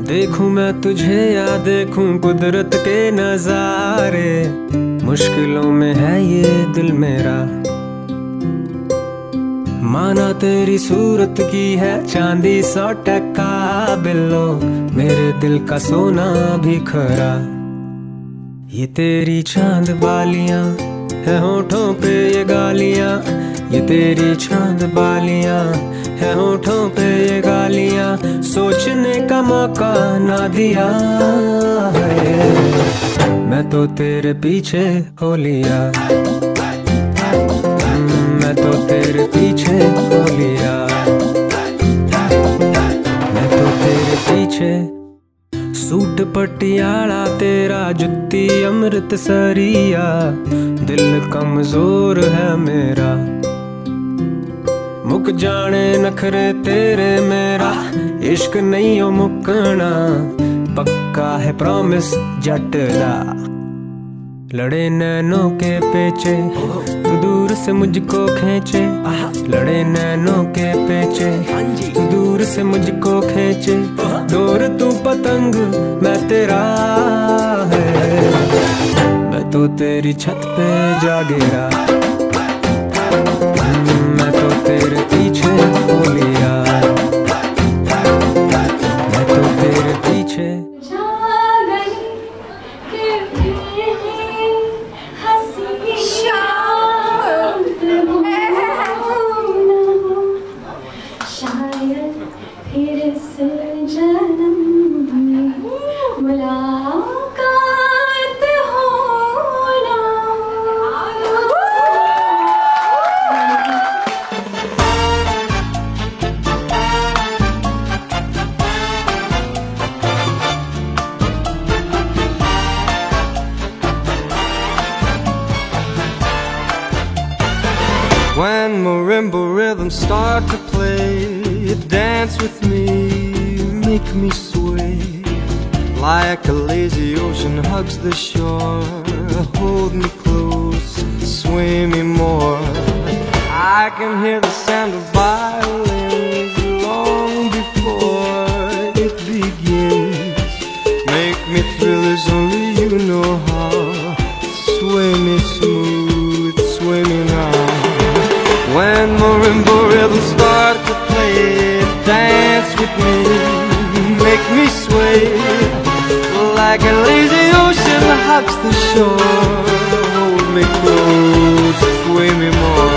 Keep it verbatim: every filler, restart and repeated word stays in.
देखूं मैं तुझे या देखूं कुदरत के नजारे, मुश्किलों में है ये दिल मेरा। माना तेरी सूरत की है चांदी सौ टका बिल्लो, मेरे दिल का सोना भी खरा। ये तेरी चांद बालियां है होठों पे ये गालियां, ये तेरी चांद बालियां है होठों पे ये गालियां, सोचने का मौका ना दिया है। मैं तो तेरे पीछे हो लिया, मैं तो तेरे पीछे हो लिया, मैं तो तेरे पीछे। सूट पटियाला तेरा जुत्ती अमृतसरिया, दिल कमजोर है मेरा। मुक जाने नखरे तेरे मेरा, इश्क नहीं हो मुकना, पक्का है प्रॉमिस जट दा। लड़े नैनों के पेचे तू दूर से मुझको खींचे, लड़े नैनों के पेचे तू दूर से मुझको खींचे। डोर तू पतंग मैं तेरा है, मैं तो तेरी छत पे जा गिरा, मैं तो तेरे पीछे हो लिया, मैं तो तेरे पीछे। When marimba rhythms start to play, dance with me, make me sway. Like a lazy ocean hugs the shore, hold me close, sway me more. I can hear the sound of violins long before it begins. Make me thrill as only you know how. Sway me smooth, sway me now. When marimba rhythms start to play, dance with me, make me sway. Like a lazy ocean hugs the shore, hold me close, sway me more.